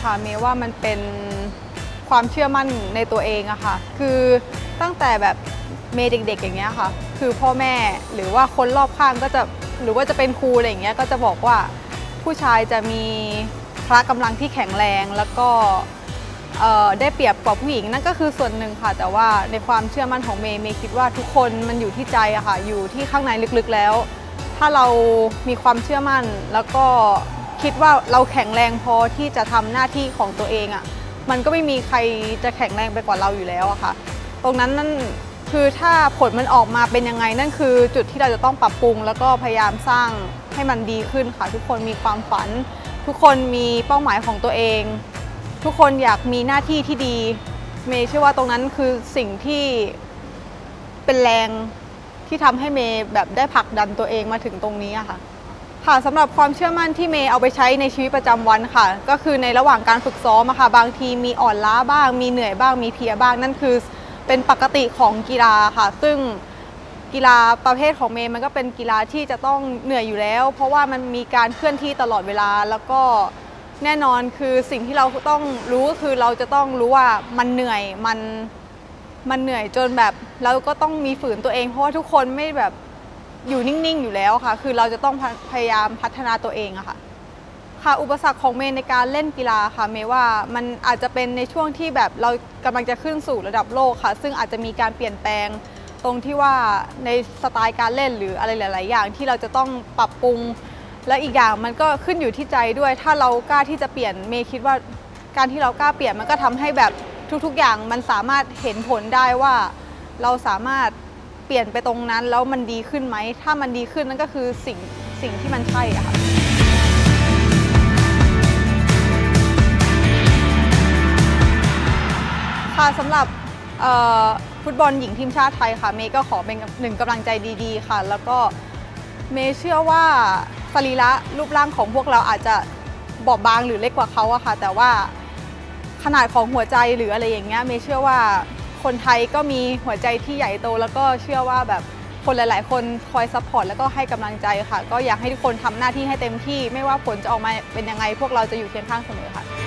ค่ะเมย์ว่ามันเป็นความเชื่อมั่นในตัวเองอะค่ะคือตั้งแต่แบบเมย์เด็กๆอย่างเงี้ยค่ะคือพ่อแม่หรือว่าคนรอบข้างก็จะหรือว่าจะเป็นครูอะไรอย่างเงี้ยก็จะบอกว่าผู้ชายจะมีพละกำลังที่แข็งแรงแล้วก็ได้เปรียบกว่าผู้หญิงนั่นก็คือส่วนหนึ่งค่ะแต่ว่าในความเชื่อมั่นของเมย์คิดว่าทุกคนมันอยู่ที่ใจอะค่ะอยู่ที่ข้างในลึกๆแล้วถ้าเรามีความเชื่อมั่นแล้วก็คิดว่าเราแข็งแรงพอที่จะทำหน้าที่ของตัวเองอะมันก็ไม่มีใครจะแข็งแรงไปกว่าเราอยู่แล้วอะค่ะตรงนั้นนั่นคือถ้าผลมันออกมาเป็นยังไงนั่นคือจุดที่เราจะต้องปรับปรุงแล้วก็พยายามสร้างให้มันดีขึ้นค่ะทุกคนมีความฝันทุกคนมีเป้าหมายของตัวเองทุกคนอยากมีหน้าที่ที่ดีเมย์เชื่อว่าตรงนั้นคือสิ่งที่เป็นแรงที่ทำให้เมย์แบบได้ผลักดันตัวเองมาถึงตรงนี้อะค่ะสำหรับความเชื่อมั่นที่เมย์เอาไปใช้ในชีวิตประจำวันค่ะก็คือในระหว่างการฝึกซ้อมอะค่ะบางทีมีอ่อนล้าบ้างมีเหนื่อยบ้างมีเพลียบ้างนั่นคือเป็นปกติของกีฬาค่ะซึ่งกีฬาประเภทของเมย์มันก็เป็นกีฬาที่จะต้องเหนื่อยอยู่แล้วเพราะว่ามันมีการเคลื่อนที่ตลอดเวลาแล้วก็แน่นอนคือสิ่งที่เราต้องรู้ก็คือเราจะต้องรู้ว่ามันเหนื่อยมันเหนื่อยจนแบบเราก็ต้องมีฝืนตัวเองเพราะว่าทุกคนไม่แบบอยู่นิ่งๆอยู่แล้วค่ะคือเราจะต้องพยายามพัฒนาตัวเองอะค่ะอุปสรรคของเมย์ในการเล่นกีฬาค่ะเมย์ว่ามันอาจจะเป็นในช่วงที่แบบเรากำลังจะขึ้นสู่ระดับโลกค่ะซึ่งอาจจะมีการเปลี่ยนแปลงตรงที่ว่าในสไตล์การเล่นหรืออะไรหลายๆอย่างที่เราจะต้องปรับปรุงและอีกอย่างมันก็ขึ้นอยู่ที่ใจด้วยถ้าเรากล้าที่จะเปลี่ยนเมย์คิดว่าการที่เรากล้าเปลี่ยนมันก็ทำให้แบบทุกๆอย่างมันสามารถเห็นผลได้ว่าเราสามารถเปลี่ยนไปตรงนั้นแล้วมันดีขึ้นไหมถ้ามันดีขึ้นนั่นก็คือสิ่งที่มันใช่อะค่ะสำหรับฟุตบอลหญิงทีมชาติไทยค่ะเมย์ก็ขอเป็นหนึ่งกำลังใจดีๆค่ะแล้วก็เมย์เชื่อว่าสรีระรูปร่างของพวกเราอาจจะบอบบางหรือเล็กกว่าเขาอะค่ะแต่ว่าขนาดของหัวใจหรืออะไรอย่างเงี้ยเมย์เชื่อว่าคนไทยก็มีหัวใจที่ใหญ่โตแล้วก็เชื่อว่าแบบคนหลายๆคนคอยซัพพอร์ตแล้วก็ให้กำลังใจค่ะก็อยากให้ทุกคนทำหน้าที่ให้เต็มที่ไม่ว่าผลจะออกมาเป็นยังไงพวกเราจะอยู่เคียงข้างเสมอค่ะ